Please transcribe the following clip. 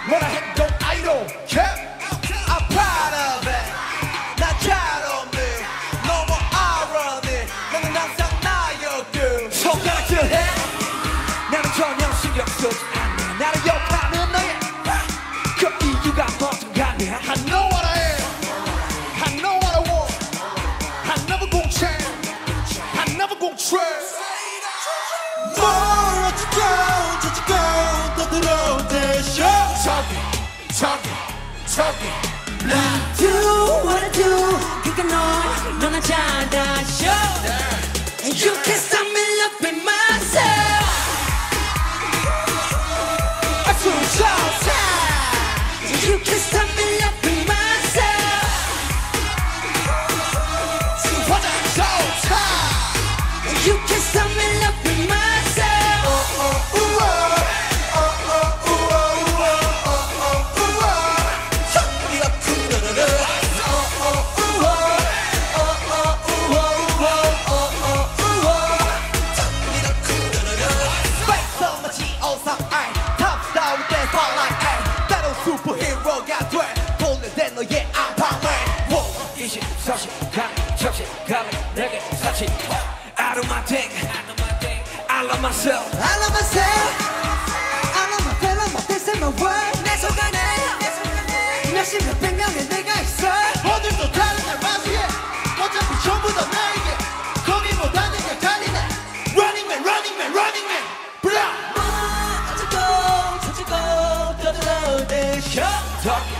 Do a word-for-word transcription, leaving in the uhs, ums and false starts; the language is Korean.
너나 행동 아이돌 yeah. I'm proud of it 난 잘없네 너무 irony 너는 항상 나였고 손가락질 해 나는 전혀 신경 쓰지 않네 나를 욕하는 너의 그 이유가 뭐든 간에 I know what I am I know what I want I never gon' change I never gon' trust 뭘 어쩌고 저쩌고 더 들어오대쇼 저기 저기 저기 I do what I do 그니까 너 너나 잘다쇼 You can't stop me loving myself 아주 좋다 You can't stop me loving myself 지금 화장 좋다 You can't stop me loving myself 어, 어, 우와 어, 어, 우와 우와 어, 어, 우와 성미가 쿵르르르 어, 어, 우와 어, 어, 우와 우와 어, 어, 우와 성미가 쿵르르르 Face 마치 오상알 탑스타 with that spotlight ay. 때론 슈퍼히어로가 돼 돌려댄 너의 안방을 이십사 시간 적시간을 내게 사치 I do my thing I love myself I love myself I love my feel my this and my world 내 속안에 몇십 몇백 명의 내가 있어 어딜도 다른 날 맞이해 어차피 전부 다 나에게 거기보다 내가 달리네 Running man running man running man 브라 어쩌고 저쩌고 떠들어대쇼